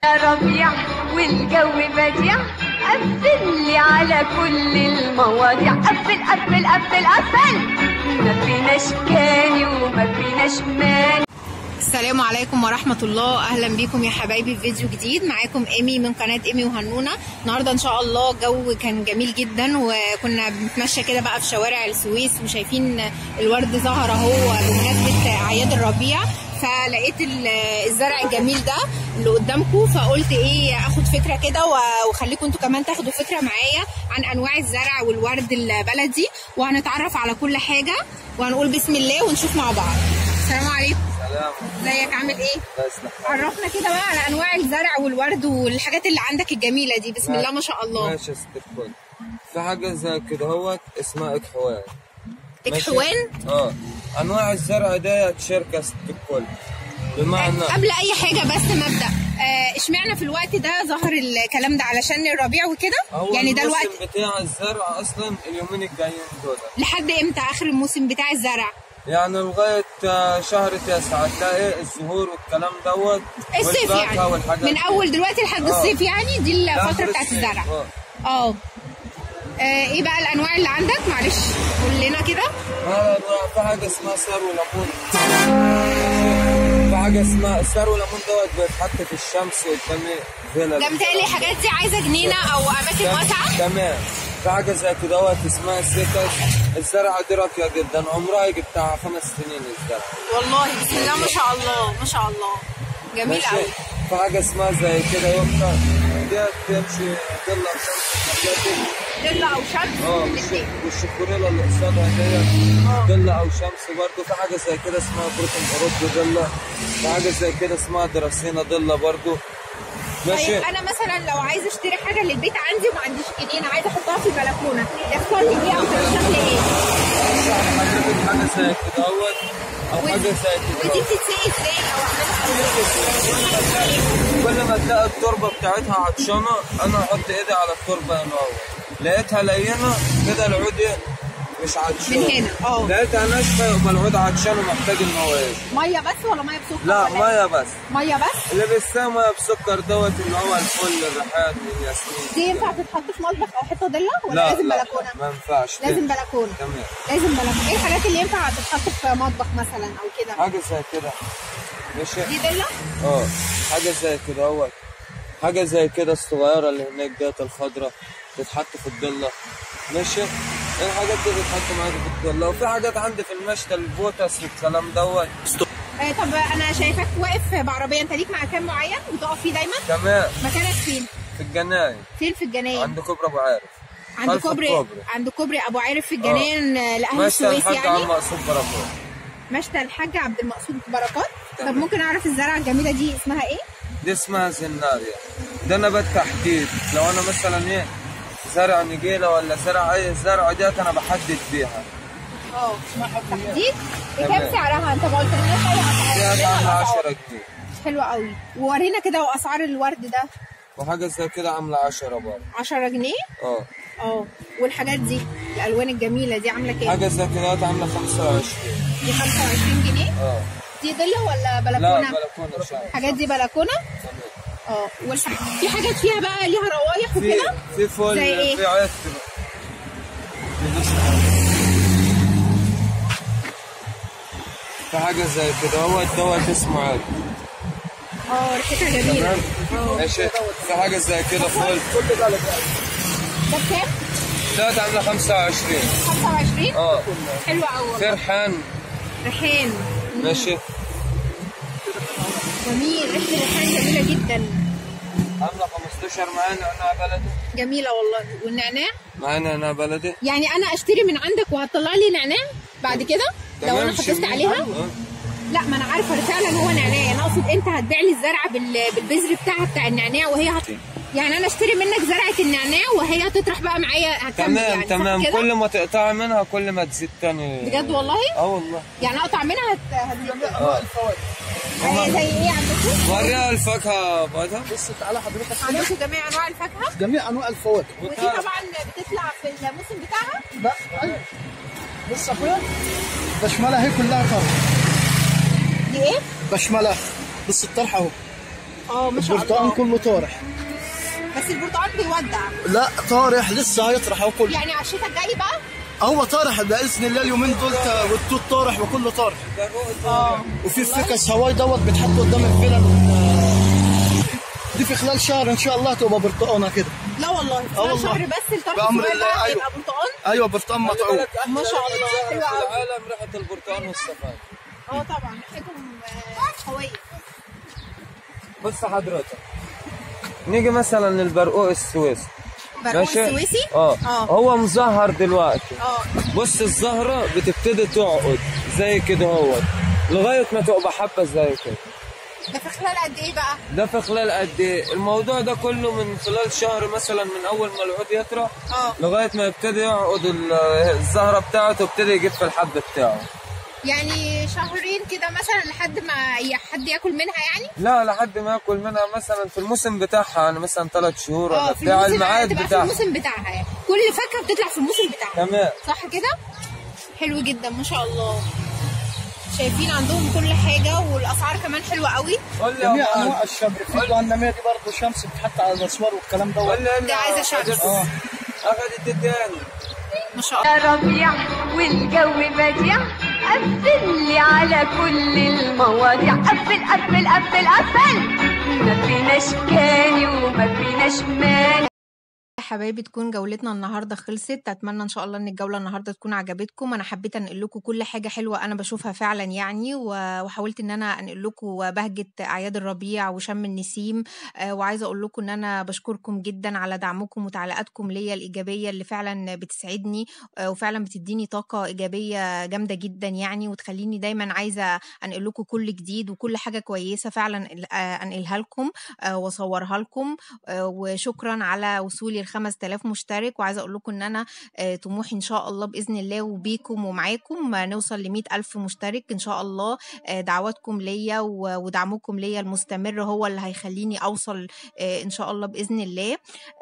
ربيع والجو بديع، قفل لي على كل المواضيع، قفل قفل قفل قفل، ما فيناش كاني وما فيناش ماني. السلام عليكم ورحمة الله، أهلا بيكم يا حبايبي في فيديو جديد. معاكم إيمي من قناة إيمي وهنونة. النهاردة إن شاء الله الجو كان جميل جدا، وكنا بنتمشى كده بقى في شوارع السويس وشايفين الورد ظهر اهو بمناسبة أعياد الربيع، فلقيت الزرع الجميل ده اللي قدامكم، فقلت ايه اخد فكره كده واخليكم انتوا كمان تاخدوا فكره معايا عن انواع الزرع والورد البلدي، وهنتعرف على كل حاجه وهنقول بسم الله ونشوف مع بعض. السلام عليكم. سلام. ازيك عامل ايه؟ عرفنا كده بقى على انواع الزرع والورد والحاجات اللي عندك الجميله دي. بسم الله ما شاء الله. ماشي يا ست الكل. في حاجه زي كده اهوت اسمها اكحوان. اكحوان؟ انواع الزرع ديت شركه ست الكل. بمعنى قبل اي حاجه بس مبدا، اشمعنى في الوقت ده ظهر الكلام ده؟ علشان الربيع وكده يعني؟ ده الوقت بتاع الزرع اصلا اليومين الجايين دول. لحد امتى اخر الموسم بتاع الزرع؟ يعني لغايه شهر 9 تلاقي الزهور والكلام دوت، الصيف يعني من اول دلوقتي لحد الصيف، يعني دي الفتره بتاعت الزرع. ايه بقى الانواع اللي عندك؟ معلش قول لنا كده. في حاجه اسمها سر وليمون. في حاجه اسمها سر وليمون دوت بيتحط في الشمس قدام فيلا. ده متهيألي الحاجات دي عايزه جنينه او اماكن واسعه. تمام. في حاجه زي كده دوت اسمها السيكس. الزرعه دي راقيه جدا، عمرها يجي بتاع 5 سنين الزرعه. والله بسم الله ما شاء الله ما شاء الله، جميل قوي. في حاجه اسمها زي كده يوكا، ديت تمشي ضل او شمس. ضل او شمس؟ والشوكولاته اللي قصادها ديت ضل او شمس برضه. في حاجه زي كده اسمها بروتين اوروبي ضله. في حاجه زي كده اسمها دراسينا ضله برضه. ماشي. طيب انا مثلا لو عايزه اشتري حاجه للبيت عندي وما عنديش جنينه، عايزه احطها في البلكونه، تختار لي ايه او ترشح لي ايه؟ حاجه زي كده اهوت او حاجه زي كده. ودي بتتسقي ازاي او اعملها؟ كل ما تلاقي التربه بتاعتها عطشانه انا احط ايدي على التربه هنا اهو، لقيتها لينه كده العود مش عطشان من هنا. لقيتها ناشفه يبقى العود عطشان ومحتاج ان هو يشرب. ميه بس ولا ميه بسكر؟ لا ميه بس. ميه بس؟ اللي بيستاهل ميه بسكر دوت اللي هو الفل الريحان والياسمين. دي ينفع تتحط في مطبخ او حته ضله ولا لا لازم لا بلكونه؟ ما ينفعش. لازم بلكونه. تمام. لازم بلكونه. ايه الحاجات اللي ينفع تتحط في مطبخ مثلا او كده؟ حاجه زي كده. ماشي. دي ضله؟ حاجه زي كده اهوت. حاجه زي كده الصغيره اللي هناك ديت الخضراء تتحط في الضله. ماشي. الحاجات دي بتتحط معاك في الضله. وفي حاجات عندي في المشتل البوتس والكلام دوت. طب انا شايفاك واقف بعربيه، انت ليك مكان معين بتقف فيه دايما؟ تمام. مكانك فين؟ في الجناين. فين في الجناين؟ عند كوبري ابو عارف. عند كوبري ابو عارف في الجناين لاهل السويس يعني. مشتى الحاج عبد المقصود بركات. مشتى الحاج عبد المقصود بركات. طب ممكن اعرف الزرعه الجميله دي اسمها ايه؟ دي اسمها زناريا. ده نبات تحديد. لو انا مثلا زرع نجيله ولا زرع اي زرع ديت انا بحدد بيها. تحديد؟ بكام سعرها؟ انت ما قلتلناش اي اسعار. ديت عامله 10 جنيه. حلوه قوي. وورينا كده واسعار الورد ده. وحاجه زي كده عامله 10 برضه. 10 جنيه؟ والحاجات دي الالوان الجميله دي عامله كام؟ حاجه زي كده عامله 25. دي 25 جنيه؟ دي ضله ولا بلكونه؟ لا بلكونه. الحاجات دي بلكونه؟ في حاجات فيها بقى ليها روايح وكده؟ في فل، في عطر. في حاجه زي كده دوت اسمه عطر. ريحتها جميله. ماشي. في حاجه زي كده فل. ده بكام؟ ده عامله 25. 25؟ حلوه قوي. في ريحان. ماشي. جميل. ريحه الريحان جميله جدا. عامله 15. معانا نعناع بلدي. جميله والله. والنعناع؟ معانا نعناع بلدي. يعني انا اشتري من عندك وهتطلع لي نعناع بعد كده لو انا حطيت عليها؟ لا ما انا عارفه فعلا هو نعناع. انا اقصد انت هتبيع لي الزرعه بالبذر بتاعها بتاع النعناع وهي يعني انا اشتري منك زرعه النعناع وهي هتطرح بقى معايا هكمل. تمام. يعني تمام. كل ما تقطع منها كل ما تزيد تاني. بجد والله؟ والله. يعني اقطع منها هتزيد. زي ايه عندكم؟ وريها الفاكهه بعدها. بص تعالى حضرتك عندكم جميع انواع الفاكهه؟ جميع انواع الفواكه. ودي طبعا بتطلع في الموسم بتاعها؟ لا ايوه. بص يا اخويا بشمله اهي كلها طرح. دي ايه؟ بشمله. بص الطرح اهو ما شاء البرتقال الله. كله طارح. بس البرتقال بيودع. لا طارح لسه هيطرح هو كله. يعني على الشتاء الجاي بقى؟ هو طارح باذن الله اليومين دول، والتوت طارح وكله طارح. وفي فكس هواي دوت بيتحط قدام الفيلل. دي في خلال شهر ان شاء الله تبقى برتقانه كده. لا والله في والله. شهر بس الطرف بأمر الصغير الله. ده أيوة. يبقى برتقال. ايوه برتقان مطعوم. ما شاء الله. حلو في العالم ريحه البرتقال والسفاح. طبعا ريحتهم قويه. بص حضرتك، نيجي مثلا للبرقوق السويسي. برقوق السويسي؟ هو مزهر دلوقتي. بص الزهره بتبتدي تعقد زي كده اهوت لغايه ما تبقى حبه زي كده. ده في خلال قد ايه بقى؟ ده في خلال قد ايه؟ الموضوع ده كله من خلال شهر مثلا، من اول ما العود يطرح لغايه ما يبتدي يعقد الزهره بتاعته ويبتدي يجيب في الحب بتاعه. يعني شهرين كده مثلا لحد ما حد ياكل منها يعني؟ لا لحد ما ياكل منها مثلا في الموسم بتاعها، يعني مثلا 3 شهور ولا في بتاع الموسم الميعاد بتاعها. بتاعها. في الموسم بتاعها يعني. كل فاكهه بتطلع في الموسم بتاعها. تمام. صح كده؟ حلو جدا ما شاء الله. شايفين عندهم كل حاجه والاسعار كمان حلوه قوي. جميع انواع الشبر. في العنميه دي برضه شمس بتحط على الاسوار والكلام دوت. دي عايزه شمس. اخدت التاني. ما شاء الله. يا ربيع والجو بديع، قفل لي على كل المواضيع. قفل قفل قفل قفل، ما فيناش كاني وما فيناش ماني. حبايبي تكون جولتنا النهارده خلصت. اتمنى ان شاء الله ان الجوله النهارده تكون عجبتكم. انا حبيت انقل لكم كل حاجه حلوه انا بشوفها فعلا يعني، وحاولت ان انا انقل لكم بهجه اعياد الربيع وشم النسيم. وعايزه اقول لكم ان انا بشكركم جدا على دعمكم وتعليقاتكم ليا الايجابيه اللي فعلا بتسعدني وفعلا بتديني طاقه ايجابيه جامده جدا يعني، وتخليني دايما عايزه انقل لكم كل جديد وكل حاجه كويسه فعلا انقلها لكم واصورها لكم. وشكرا على وصولي 5000 مشترك. وعايزه اقول لكم ان انا طموحي ان شاء الله باذن الله وبيكم ومعاكم نوصل ل 100,000 مشترك ان شاء الله. دعواتكم ليا ودعمكم ليا المستمر هو اللي هيخليني اوصل ان شاء الله باذن الله.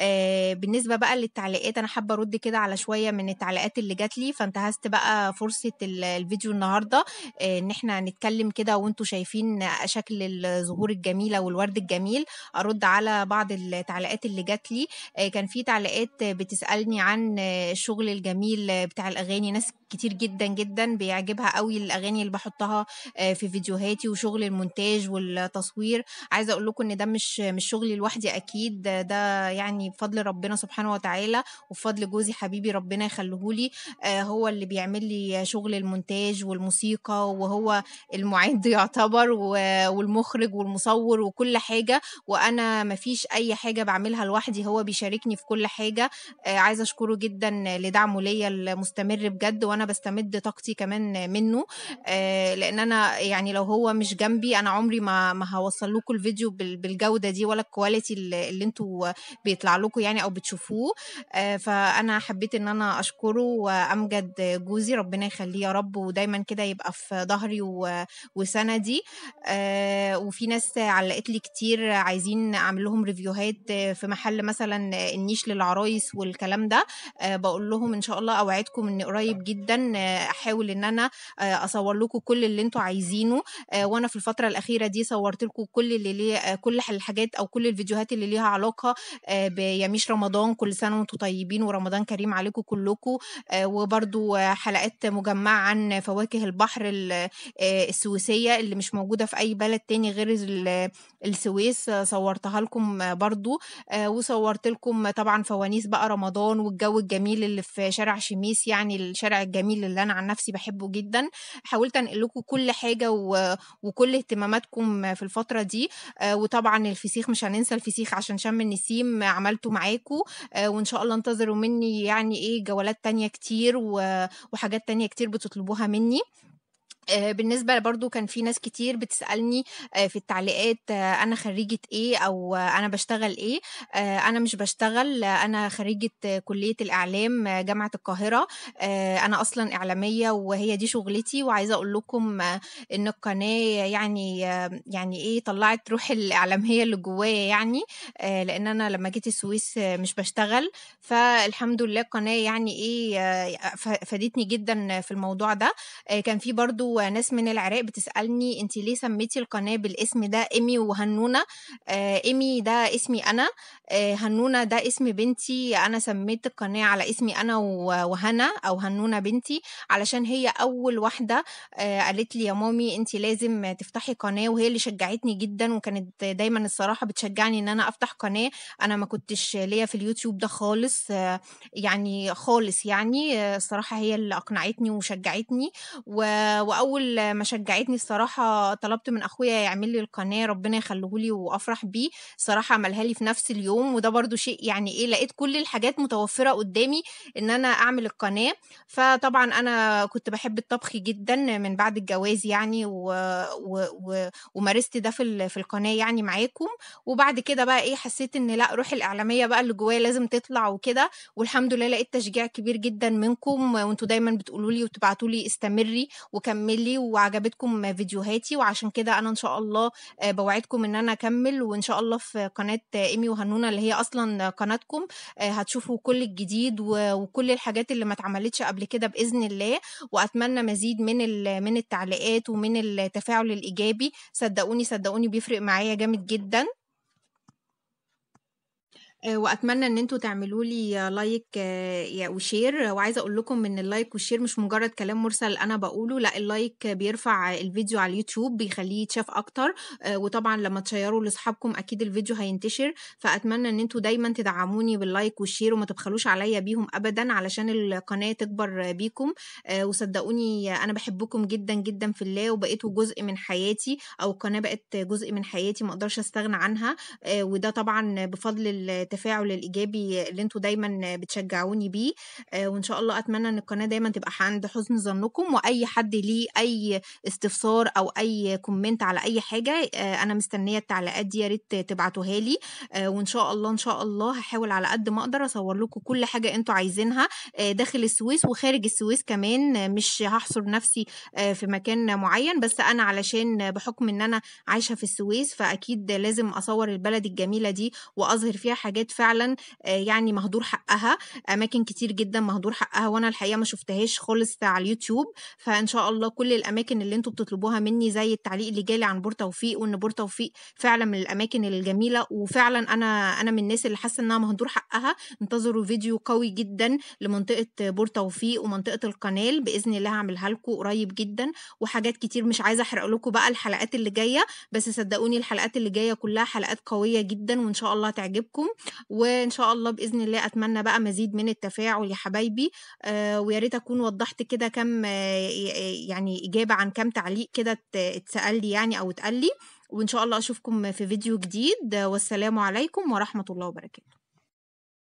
بالنسبه بقى للتعليقات، انا حابه ارد كده على شويه من التعليقات اللي جات لي، فانتهزت بقى فرصه الفيديو النهارده ان احنا نتكلم كده وانتم شايفين شكل الزهور الجميله والورد الجميل. ارد على بعض التعليقات اللي جات لي. كان في تعليقات بتسألني عن الشغل الجميل بتاع الأغاني. ناس كتير جدا جدا بيعجبها قوي الأغاني اللي بحطها في فيديوهاتي وشغل المونتاج والتصوير. عايزة أقول لكم إن ده مش شغلي لوحدي أكيد، ده يعني بفضل ربنا سبحانه وتعالى وبفضل جوزي حبيبي ربنا يخليهولي. هو اللي بيعمل لي شغل المونتاج والموسيقى، وهو المعد يعتبر والمخرج والمصور وكل حاجة. وأنا مفيش أي حاجة بعملها لوحدي، هو بيشاركني في كل حاجة. عايزة أشكره جدا لدعمه ليا المستمر بجد، وأنا بستمد طاقتي كمان منه. لأن أنا يعني لو هو مش جنبي أنا عمري ما هوصل لكم الفيديو بالجودة دي ولا الكواليتي اللي انتوا بيطلع لكم يعني أو بتشوفوه. فأنا حبيت إن أنا أشكره وأمجد جوزي ربنا يخليه يا رب، ودايما كده يبقى في ظهري وسندي. وفي ناس علقت لي كتير عايزين أعمل لهم ريفيوهات في محل مثلا النيش للعرايس والكلام ده. بقول لهم ان شاء الله اوعدكم ان قريب جدا احاول ان انا اصور لكم كل اللي انتوا عايزينه. وانا في الفتره الاخيره دي صورت لكم كل اللي ليه كل الحاجات او كل الفيديوهات اللي ليها علاقه بيميش رمضان. كل سنه وانتم طيبين ورمضان كريم عليكم كلكم. وبرضو حلقات مجمعه عن فواكه البحر السويسيه اللي مش موجوده في اي بلد تاني غير السويس، صورتها لكم برضو. وصورت لكم طبعا فوانيس بقى رمضان والجو الجميل اللي في شارع شميس، يعني الشارع الجميل اللي انا عن نفسي بحبه جدا. حاولت انقل لكم كل حاجه وكل اهتماماتكم في الفتره دي. وطبعا الفسيخ مش هننسى الفسيخ عشان شم النسيم عملته معاكم. وان شاء الله انتظروا مني يعني ايه جولات تانية كتير وحاجات تانية كتير بتطلبوها مني. بالنسبة برضو كان في ناس كتير بتسألني في التعليقات أنا خريجة إيه أو أنا بشتغل إيه. أنا مش بشتغل، أنا خريجة كلية الإعلام جامعة القاهرة. أنا أصلا إعلامية وهي دي شغلتي. وعايزة أقول لكم إن القناة يعني إيه طلعت روح الإعلامية اللي جوايا يعني. لأن أنا لما جيت السويس مش بشتغل، فالحمد لله القناة يعني إيه فادتني جدا في الموضوع ده. كان في برضو برضو ناس من العراق بتسألني انت ليه سميتي القناة بالاسم ده إيمي وهنونة. إيمي ده اسمي أنا، هنونة ده اسم بنتي. أنا سميت القناة على اسمي أنا وهنا أو هنونة بنتي، علشان هي أول واحدة قالت لي يا مامي انت لازم تفتحي قناة، وهي اللي شجعتني جدا، وكانت دايما الصراحة بتشجعني ان انا افتح قناة. انا ما كنتش ليا في اليوتيوب ده خالص، يعني خالص يعني الصراحة هي اللي اقنعتني وشجعتني. واول ما شجعتني الصراحة طلبت من اخويا يعمل لي القناة، ربنا يخليهولي وافرح بيه. الصراحة عملها لي في نفس اليوم، وده برضو شيء يعني ايه، لقيت كل الحاجات متوفرة قدامي ان انا اعمل القناة. فطبعا انا كنت بحب الطبخ جدا من بعد الجواز يعني، ومارست ده في القناة يعني معاكم. وبعد كده بقى ايه، حسيت ان لا، روح الإعلامية بقى اللي جوايا لازم تطلع وكده. والحمد لله لقيت تشجيع كبير جدا منكم، وانتوا دايما بتقولوا لي وتبعتوا لي استمري وكملي، وعجبتكم فيديوهاتي. وعشان كده انا ان شاء الله بوعدكم ان انا اكمل، وان شاء الله في قناة إيمي وهنونة اللي هي اصلا قناتكم هتشوفوا كل الجديد وكل الحاجات اللي ما اتعملتش قبل كده بإذن الله. واتمنى مزيد من التعليقات ومن التفاعل الإيجابي. صدقوني بيفرق معايا جامد جدا. واتمنى ان انتوا تعملوا لي لايك وشير. وعايزه اقول لكم ان اللايك والشير مش مجرد كلام مرسل انا بقوله، لا، اللايك بيرفع الفيديو على اليوتيوب، بيخليه يتشاف اكتر. وطبعا لما تشيروا لاصحابكم اكيد الفيديو هينتشر. فاتمنى ان انتوا دايما تدعموني باللايك والشير، وما تبخلوش عليا بيهم ابدا علشان القناه تكبر بيكم. وصدقوني انا بحبكم جدا جدا في الله، وبقيتوا جزء من حياتي، او القناه بقت جزء من حياتي ما اقدرش استغنى عنها. وده طبعا بفضل التفاعل الايجابي اللي انتوا دايما بتشجعوني بيه. وان شاء الله اتمنى ان القناه دايما تبقى عند حسن ظنكم، واي حد ليه اي استفسار او اي كومنت على اي حاجه انا مستنيه التعليقات دي، يا ريت تبعتوها لي. وان شاء الله هحاول على قد ما اقدر اصور لكم كل حاجه انتوا عايزينها داخل السويس وخارج السويس كمان. مش هحصر نفسي في مكان معين، بس انا علشان بحكم ان انا عايشه في السويس فاكيد لازم اصور البلد الجميله دي واظهر فيها حاجات فعلا يعني مهدور حقها. اماكن كتير جدا مهدور حقها، وانا الحقيقه ما شفتهاش خالص على اليوتيوب. فان شاء الله كل الاماكن اللي انتوا بتطلبوها مني، زي التعليق اللي جالي عن بورتوفيق، وان بورتوفيق فعلا من الاماكن الجميله، وفعلا انا من الناس اللي حاسه انها مهدور حقها. انتظروا فيديو قوي جدا لمنطقه بورتوفيق ومنطقه القنال باذن الله، هعملها لكم قريب جدا. وحاجات كتير مش عايزه احرق لكم بقى الحلقات اللي جايه، بس صدقوني الحلقات اللي جايه كلها حلقات قويه جدا، وان شاء الله تعجبكم. وان شاء الله باذن الله اتمنى بقى مزيد من التفاعل يا حبايبي. ويا ريت اكون وضحت كده كم يعني اجابه عن كم تعليق كده اتسال لي يعني او اتقال لي. وان شاء الله اشوفكم في فيديو جديد، والسلام عليكم ورحمه الله وبركاته.